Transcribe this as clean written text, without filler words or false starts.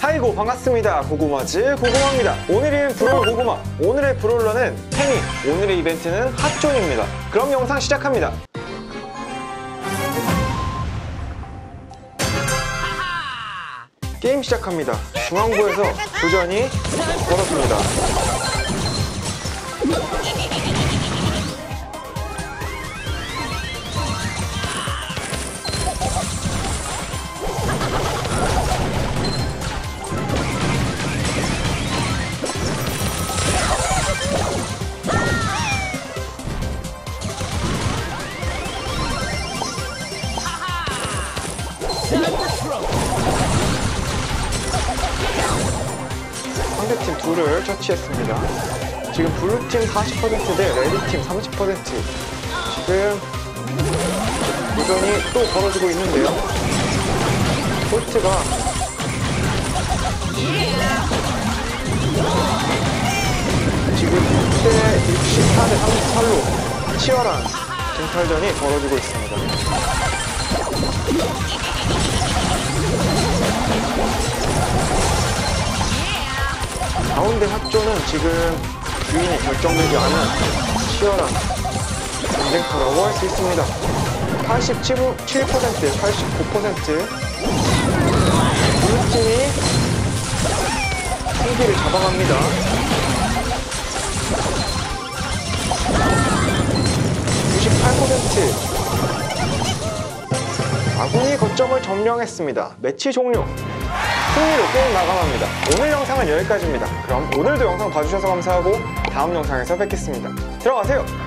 하이고 반갑습니다. 고구마즈 고구마입니다. 오늘은 브롤 고구마. 오늘의 브롤러는 태미, 오늘의 이벤트는 핫존입니다. 그럼 영상 시작합니다. 게임 시작합니다. 중앙부에서 도전이 걸었습니다. 상대팀 둘을 처치했습니다. 지금 블루팀 40% 대 레드팀 30%. 지금 도전이 또 벌어지고 있는데요. 홀트가 지금 6대 64 대 38로 치열한 쟁탈전이 벌어지고 있습니다. 가운데 핫존은 지금 주인이 결정되지 않은 치열한 전쟁터라고 할 수 있습니다. 87%, 89%. 블루팀이 승기를 잡아갑니다. 98%. 아군이 거점을 점령했습니다. 매치 종료. 승리로 게임 마감합니다. 오늘 영상은 여기까지입니다. 그럼 오늘도 영상 봐주셔서 감사하고 다음 영상에서 뵙겠습니다. 들어가세요!